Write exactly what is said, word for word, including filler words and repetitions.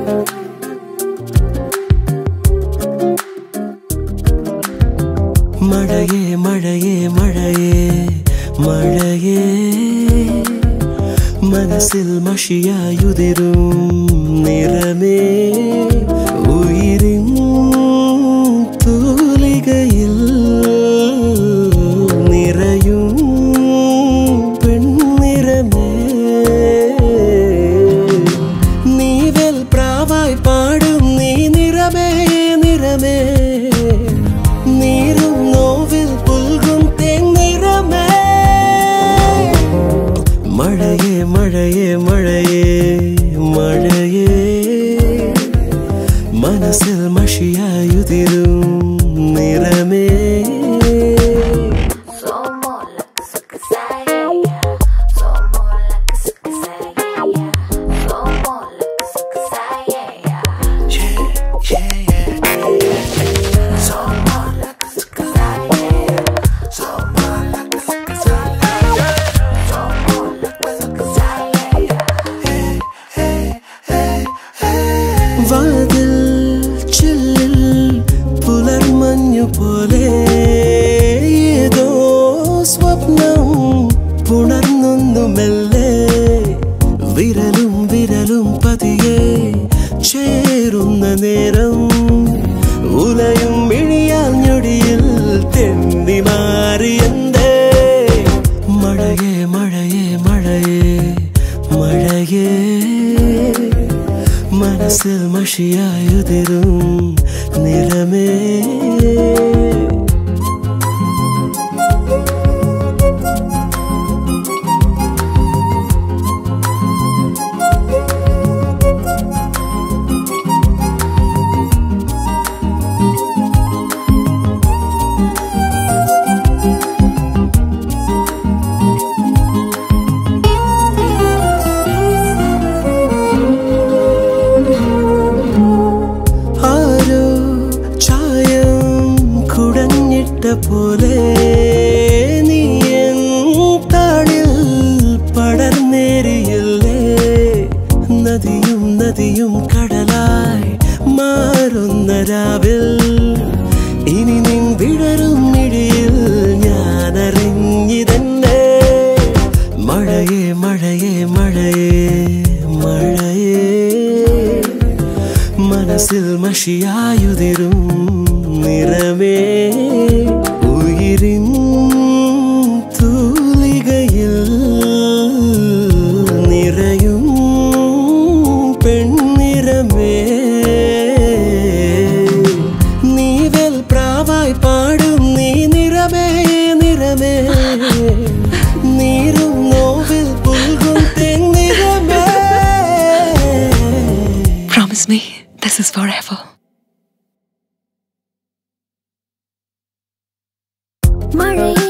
മഴയേ മഴയേ മഴയേ മഴയേ മനസ്സിൽ മഷിയായുതിരും നിറമേ ഉയിരിൻ തൂലികയിൽ നിറയും പെൺനിറമേ നീവൽ പ്രാവായി പാടും നീ നിറമേ നിറമേ നീരും നോവിൽ പുൽകും തേന്നിറമേ മഴയേ മഴയേ മഴയേ മഴയേ മനസ്സിൽ മഷിയായുതിരും നിറമേ വാതിൽ ചില്ലിൽ പുലർമഞ്ഞു പോലെ ഏതോ സ്വപ്നം പുണർന്നൊന്നു മെല്ലെ വിരലും വിരലും പതിയെ ചേരുന്ന നേരം ഉലയും മിഴിയാൽ ഞൊടിയിൽ തെന്നി മാറിയെന്തേ മഴയേ മഴയേ മഴയേ മഴയേ മനസ്സിൽ മഷിയായുതിരും നിറമേ പോലെ നീ എൻ താളിൽ പടർന്നേറിയില്ലേ നദിയും നദിയും കടലായി മാറുന്ന രാവിൽ ഇനി നിൻ വിടരും മിഴിയിൽ ഞാനറിഞ്ഞിതെന്നെ മഴയേ മഴയേ മഴയേ മഴയേ മനസ്സിൽ മഷിയായുതിരും നിറമേ ഉയിരിൻ തൂലികയിൽ നിറയും പെൺനിറമേ നീവൽ പ്രാവായി പാടും നീ നിറമേ നിറമേ നീരും നോവിൽ പുൽകും തെന്നിറമേ Promise me this is forever. Maria